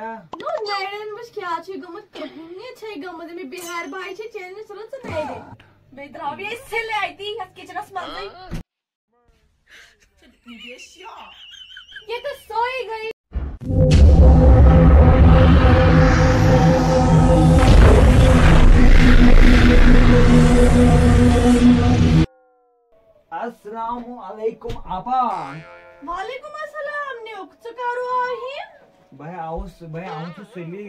No नैरन बस क्या छ गमत कहने छ गमत में बिहार भाई छ चैनल सुरत नैरे बेद्रावी इससे ले आईती हस किचनस मंदई ये तो सोई गई। अस्सलामु अलैकुम आपा। वालेकुम अस्सलाम ने उक्त करो आहे भाई आउस सली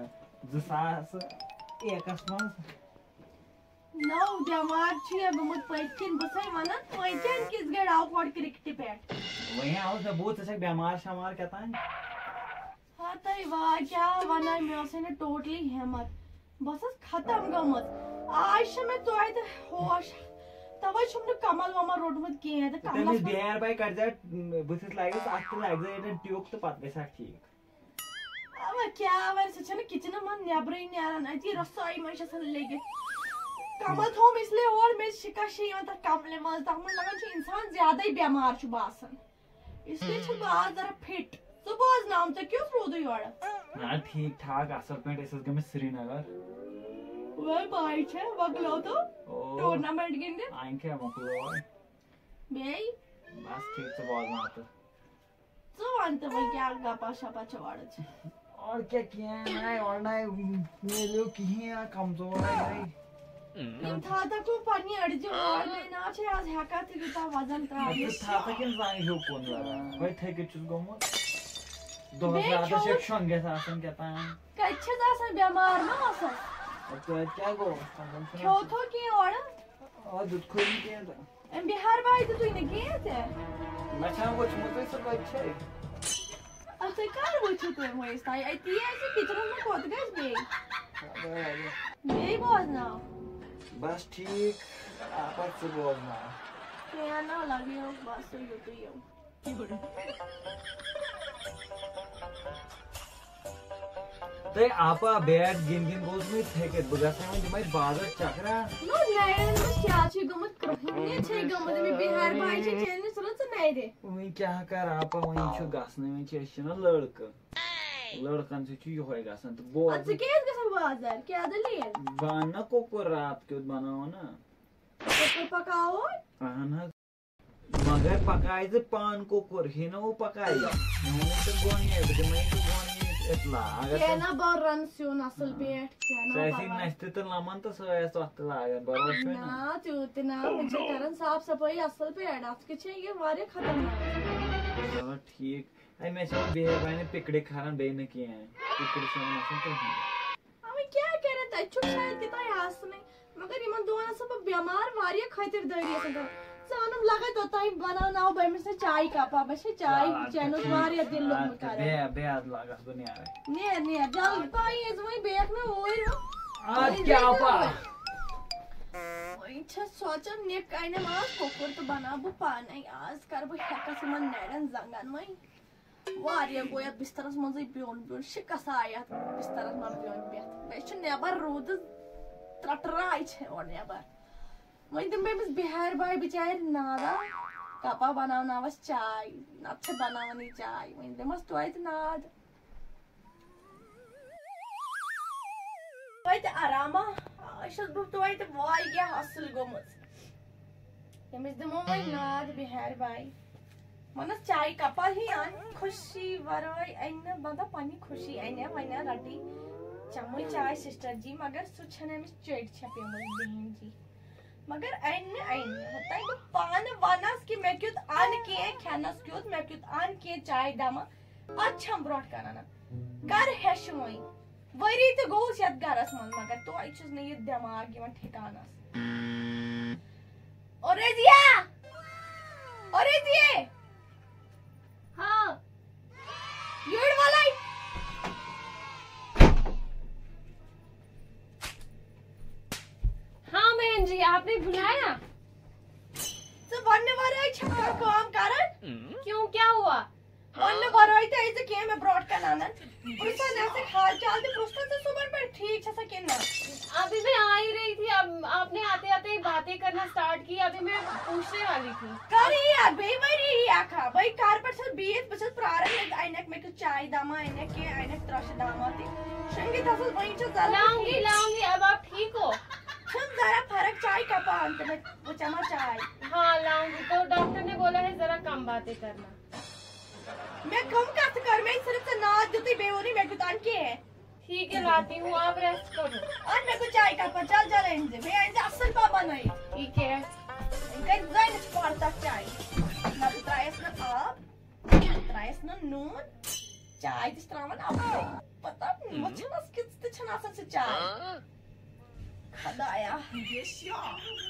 2001 मं नौ दिमाग छ गमत पैकिन बसै वन पैकिन किस गड आउ फॉर क्रिकेट पे वही आउस बहुत से बीमार शमार कहता है। हां तई वा क्या वना मे से ने टोटली हिम्मत बस खत्म गमत आज में तो आय होश तवे छुम कमल वमल रोटमत के त कमल बिहार भाई कर जा बस लागस अत लाग जा ट्यूक तो पत गसा ठीक अब क्या वन से छन किचन मन नेबरे नेरन अति रसोई में छन लेगे कमल थोम इसलिए और में शिकाशी त कमले मल तक मन लगन छ इंसान ज्यादा ही बीमार छ बासन इसलिए छ बाज जरा फिट सुबह नाम त क्यों रोदो योड़ ना ठीक ठाक असल पे एसस गम श्रीनगर वे भाई छे वगलो तो टूर्नामेंट गिंदे आंखे मकलो बेई बस ठीक से बॉल मारत तो अंत में क्या गपा शपा चवाड़ छे और क्या किया ना और ना मेलो की कमजोर है भाई इन था को पानी अड़जो और में ना छे आज हैका थे किता वजन ता था कि जाई हो कोन लगा भाई थे के चुस गमो दो ज्यादा सेक्शन के साथ कहता है कच्चे दासन बीमार ना आसा तो क्या गो क्यों तो की और दूध खोल के तो एम बिहार भाई तो तू ने किए थे मैं चाह कुछ मुझे से कोई छे अच्छा कर वो छुते मोय स्टाई आई ती ऐसे किचन में कोद गस बे बोल ना बस ठीक आपस से बोलना क्या ना लगियो बस तो यो ते आपा बैट गिन गोस में थे के बगसा में जमाई बादर चकरा नो नैरन बस क्या छ गमत कहने छ गमत में बिहार भाई छ चैनल सुरत नहीं रे वही क्या कर आपा वही छु गासने में छ लड़कन से छु होय गासन तो बोल अच्छा केस गसन बाजार क्या दलील बाना को रात के बनाओ ना तो पकाओ ना मगर पकाए से पान को हिनो पकाई मैंने तो गोनी है तो मैं तो गोनी इतना अगर क्या ना बार रन स्यो नसल बैठ क्या ना सैसी नस्ते तो लामन तो सोया स्वास्थ्य लागे बरोबर है ना चूतना मुझे करन साफ सफाई असल पे ऐड आज के छे ये वारे खत्म ना चलो ठीक आई मैं सब बे भाई ने पिकड़े खाना बे ने किए हैं पिकड़े से मसन तो हमें क्या कह रहे थे चुप शायद कितना यास नहीं मगर इमन दोना सब बीमार वारिया खातिर दरिया से सानम लगा तो ताई बनाओ ना भाई में से चाय का पापा से चाय चैनल वारिया दिल लोग मकारे बे आज लगा दुनिया में ने जल पाई इस वही बैग में ओए आज क्या पा अच्छा सोचा ने काइने मास कोकर तो बनाबो पानी आज करबो हैका से मन नैरन जंगन में वारिया गोया बिस्तरस मंजै बियोन शिकसा आया बिस्तरस मन बियोन बेत बेच नेबर रोद त्रटराई छे और नेबर वही तुम बस बिहार भाई बेचारे नादा कपा बनावना बस चाय अच्छे बनावनी चाय वही तुम मस्त वाइट नाद वाइट आरामा आशल बुक तो वाइट वाई गया हासिल गोमत ये मिस दमो वही नाद बिहार भाई मनस चाय कपा ही आन खुशी वराई ऐना बंदा पानी खुशी ऐना वैना रटी चमुई चाय सिस्टर जी मगर सुछने में चेट छपे मुझ बहन जी मगर ऐन होता है तो पान वानस की मैं क्यों आन के खानस क्यों मैं क्यों आन के चाय दामा अच्छा ब्रॉड करना कर हैश मोई वरी तो गोस याद गरस मन मगर तो आई चीज नहीं दिमाग ये ठिकाना ओरे दिया हाँ यूड वाला हाँ बहन जी आपने बुलाया तो बनने वाला है छक्का काम कारण क्यों क्या हुआ बनने वाला है तो ऐसे क्या मैं ब्रॉड का नाना उसका जैसे हाल चाल तो पुष्पा से सुबह पर ठीक है सके ना अभी मैं आ ही रही थी अब आपने आते आते ही बात बातें करना स्टार्ट की, अभी मैं पूछने वाली थी। करिए बेवरी आखा भाई कार पर सब बीत बचत प्रारंभ आइनक में कुछ चाय दामा आइनक के आइनक त्रश दामा थे संगीत असल वहीं जो लाऊंगी। अब आप ठीक हो? हम जरा फर्क चाय का पान तो मैं वो चमा चाय। हाँ लाऊंगी। तो डॉक्टर ने बोला है जरा कम बातें करना। मैं कम काट कर मैं सिर्फ से नाच देती बेवरी मैं गुतान के है। ठीक है लाती हूँ, आप रेस्ट करो। और मैं कुछ चाय का पर चल इनसे मैं इनसे असल पापा नहीं। ठीक है। इनका डिजाइन इस पार्टा चाय ना ट्राइस ना आप ट्राइस ना नून चाय जिस तरह मन आप पता नहीं वो छनास किस छनास से चाय खदाया ये क्या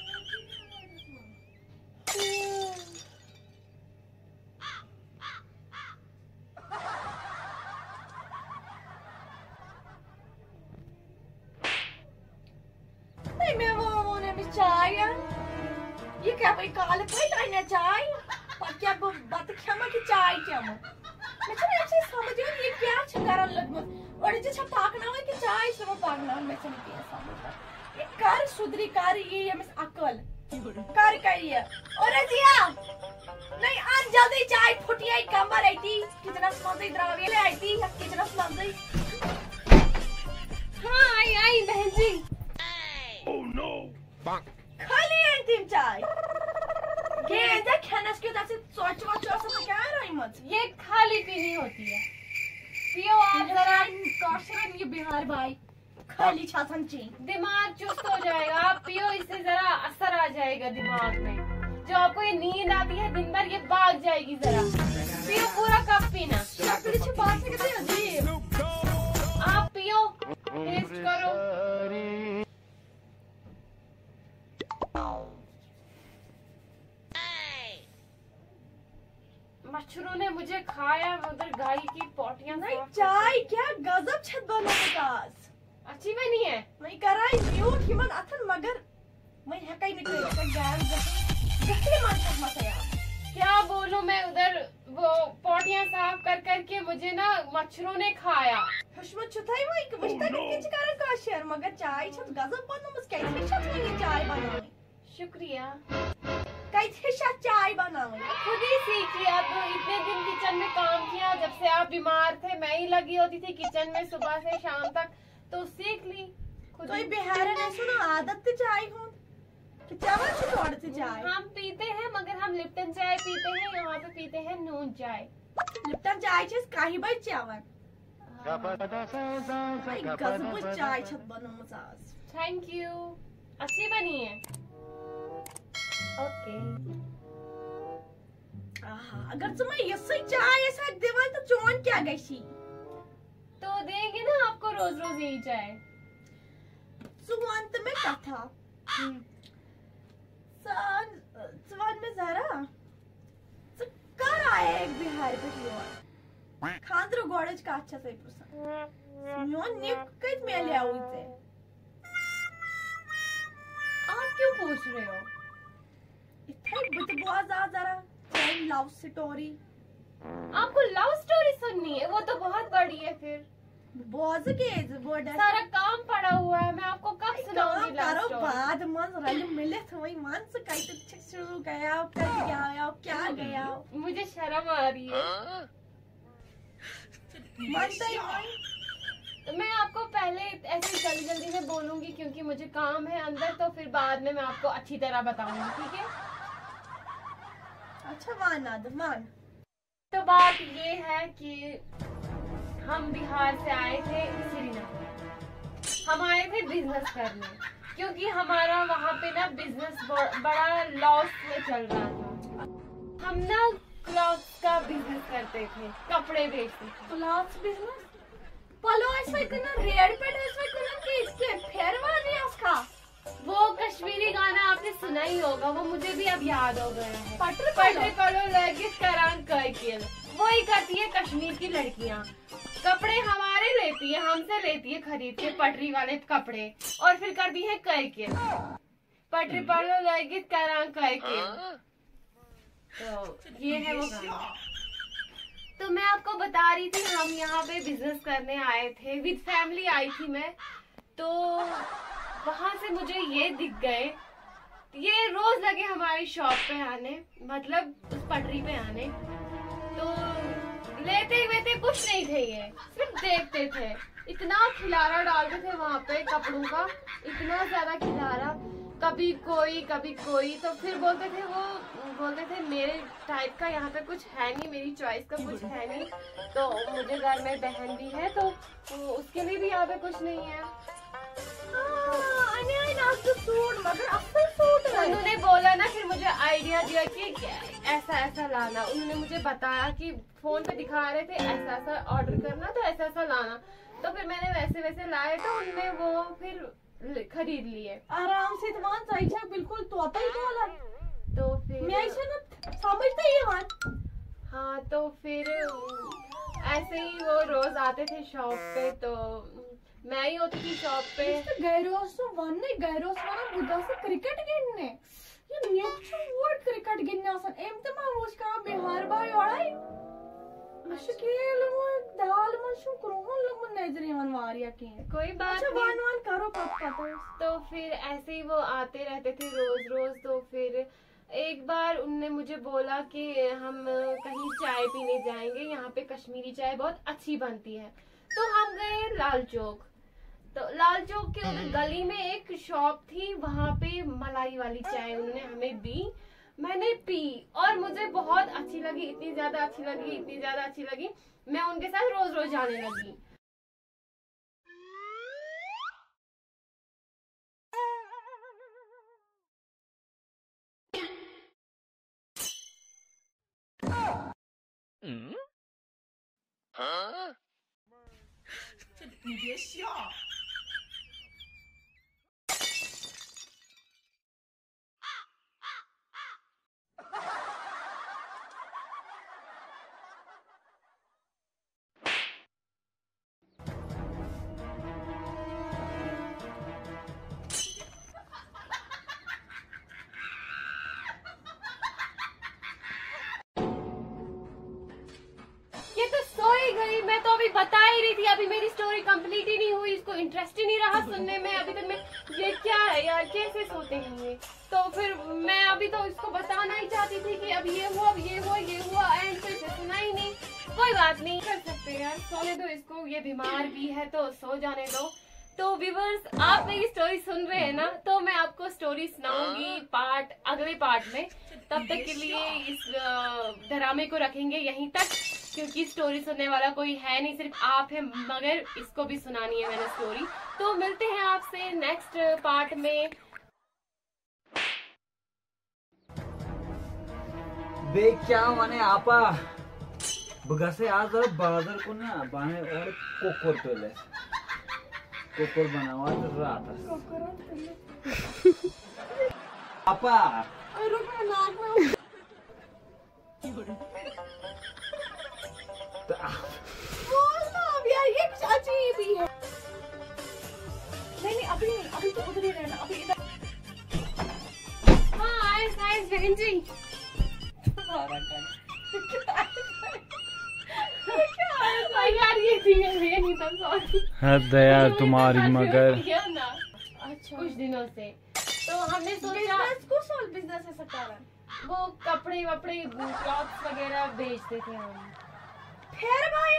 मैं वो ने में चाय ये क्या भाई काले पे टाइना चाय पर क्या बात क्षमा की चाय क्या मैं तो ऐसे समझ नहीं ये क्या छकारण लगमत और जे छ पाकना है कि चाय सब पाकना मैं समझ नहीं समझ ये कार सुधरी कार ये मिस अकल कार करिए और जिया नहीं आज जल्दी चाय फुटी आई कमर आई थी कितना समझ द्राव्य ले आई थी कितना समझ हाँ आई बहन जी। Oh no! खाली अंतिम चाय ये ऐसा खाना के तासे सोच सब क्या रही मत ये खाली पीनी होती है, पियो आप जरा। कौशल ये बिहार भाई खाली छाछन ची दिमाग चुस्त हो जाएगा, आप पियो, इससे जरा असर आ जाएगा दिमाग में। जो आपको ये नींद आती है दिन भर ये भाग जाएगी। जरा पियो, पूरा कप पीना। बात से कहते अजीब आप पियो, टेस्ट करो। मच्छरों ने मुझे खाया, उधर गाय की पोटियां। नहीं चाय क्या गजब छत बनो विकास अच्छी बनी है। मैं कराई म्यूट हिमन अथन मगर मैं हकाई निकले का गैस गहरे मन तक मत यार क्या बोलूं मैं, उधर वो पोटियां साफ कर करके मुझे ना मच्छरों ने खाया। खुशबू छुताई वो एक विस्तार के चिकार का शेयर मगर चाय छत गजब बनो मुझ कैसे छत में ये चाय बनाई। शुक्रिया। कैसे छत चाय बनाई खुद ही सीख लिया। तो इतने दिन किचन में काम किया, जब से आप बीमार थे मैं ही लगी होती थी किचन में सुबह से शाम तक, तो सीख ली खुद तो ही। ये बिहार ने सुनो आदत से चाय हो कि चावल से तोड़ से चाय हम पीते हैं मगर हम लिप्टन चाय पीते हैं, यहाँ पे पीते हैं नून चाय। लिप्टन चाय छे काही बाई चावल भाई गजब चाय छत बनो मजाज। थैंक यू, अच्छी बनी है। ओके। अगर तुम्हें ये सही चाय ऐसा देवाल तो चोन क्या गई सी तो देंगे ना आपको रोज रोज यही चाय। सुवंत में कथा सुवंत में जरा कर आए एक बिहार पे हुआ खांद्रो गोड़ज का अच्छा सही प्रसंग न्योन निकट में ले आउई थे। आप क्यों पूछ रहे हो? इतने बुतबुआ जरा लव स्टोरी। आपको लव स्टोरी सुननी है? वो तो बहुत बड़ी है। फिर बोझ के बोर्ड सारा काम पड़ा हुआ है, मैं आपको कब सुनाऊंगी लव स्टोरी? बाद मन रल मिले तो वही मन से कई तो शुरू गया कर गया क्या गया मुझे शर्म आ रही है। मन तो मैं आपको पहले ऐसे जल्दी जल्दी में बोलूंगी क्योंकि मुझे काम है अंदर, तो फिर बाद में मैं आपको अच्छी तरह बताऊंगी, ठीक है? अच्छा मान। तो बात ये है कि हम बिहार से आए थे श्रीनगर। हम आए थे बिजनेस करने क्योंकि हमारा वहाँ पे ना बिजनेस बड़ा लॉस में चल रहा था। हम ना क्लॉथ्स का बिजनेस करते थे, कपड़े बेचते थे। क्लॉथ्स बिजनेस पलो ऐसा इतना रेड पे ऐसा इतना कि इसके फेरवा नहीं उसका वो कश्मीरी गाना आपने सुना ही होगा, वो मुझे भी अब याद हो गया है। पटरे पलो लगित करान करकेल, वो ही करती है कश्मीर की लड़कियाँ। कपड़े हमारे लेती है, हमसे लेती है खरीद के पटरी वाले कपड़े, और फिर करती है करकेल। पटरी पलो लगित करान करकेल, तो ये है वो गाना। तो मैं आपको बता रही थी हम यहाँ पे बिजनेस करने आए थे, विद फैमिली आई थी मैं। तो वहां से मुझे ये दिख गए ये रोज लगे हमारी शॉप पे आने, मतलब उस पटरी पे आने। तो लेते वेते कुछ नहीं थे, ये सिर्फ देखते थे। इतना खिलारा डालते थे वहाँ पे कपड़ों का, इतना ज्यादा खिलारा, कभी कोई कभी कोई। तो फिर बोलते थे मेरे टाइप का यहाँ पे कुछ है नहीं, मेरी चॉइस का कुछ है नहीं। तो मुझे घर में बहन भी है, तो उसके लिए भी यहाँ पे कुछ नहीं है। उन्होंने बोला ना, फिर मुझे आइडिया दिया कि ऐसा ऐसा लाना। उन्होंने मुझे बताया कि फोन पे दिखा रहे थे ऐसा ऐसा ऑर्डर करना, तो ऐसा ऐसा लाना। तो फिर मैंने वैसे वैसे लाए, तो उनने वो फिर खरीद लिए आराम से। तुम्हारा जायजा बिल्कुल तोता ही बोला। तो फिर मैं ऐसा ना समझता ही है। हाँ, तो फिर ऐसे ही वो रोज आते थे शॉप पे, तो मैं ही होती थी शॉप पे। गैरोस बुधा से क्रिकेट गिनने, ये न्यूक्चु वर्ड क्रिकेट गिनने आसन एम तमा होश का बिहार बाय ओड़ाई मुश्किल वो दाल मशु क्रोहन लोग मन नजर मन वारिया के। कोई बात अच्छा नहीं। वान करो पापा। तो फिर ऐसे ही वो आते रहते थे रोज रोज। तो फिर एक बार उनने मुझे बोला कि हम कहीं चाय पीने जाएंगे, यहाँ पे कश्मीरी चाय बहुत अच्छी बनती है। तो हम गए लाल चौक। तो लाल चौक के उधर गली में एक शॉप थी, वहाँ पे मलाई वाली चाय उन्होंने हमें दी। मैंने पी और मुझे बहुत अच्छी लगी, इतनी ज्यादा अच्छी लगी, मैं उनके साथ रोज रोज जाने लगी। Huh? 你别笑。 ये तो सो ही गई, मैं तो अभी बता ही रही थी, अभी मेरी स्टोरी कंप्लीट ही नहीं हुई, इसको इंटरेस्ट ही नहीं रहा सुनने में अभी तक। मैं ये क्या है यार, कैसे सोते हैं ये। तो फिर मैं अभी तो इसको बताना ही चाहती थी कि अब ये हुआ एंड फिर से सुना ही नहीं। कोई बात नहीं, कर सकते यार, सोने दो इसको, ये बीमार भी है तो सो जाने दो। तो व्यूअर्स, आप मेरी स्टोरी सुन रहे हैं ना, तो मैं आपको स्टोरी सुनाऊंगी अगले पार्ट में। तब तक के लिए इस ड्रामे को रखेंगे यहीं तक, क्योंकि स्टोरी सुनने वाला कोई है नहीं, सिर्फ आप हैं, मगर इसको भी सुनानी है मैंने स्टोरी। तो मिलते हैं आपसे नेक्स्ट पार्ट में। देख क्या माने आपा बगसे आज बाजार को ना बाने और कोकोर तो ले कोकोर बनावा तो आता आपा नाक में बोलना अब यार, ये कुछ अजीब ही है। नहीं अभी तो उधर ही रहना, अभी इधर। हाँ आए बहन जी। यार ये थी नहीं था, सॉरी। हद है यार तुम्हारी मगर। अच्छा कुछ दिनों से तो हमने सोचा बिजनेस है सटारा, वो कपड़े वपड़े क्लॉथ्स वगैरह बेचते थे हम। फिर भाई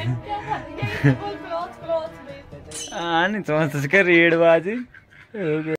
नहीं तो रेड बाजी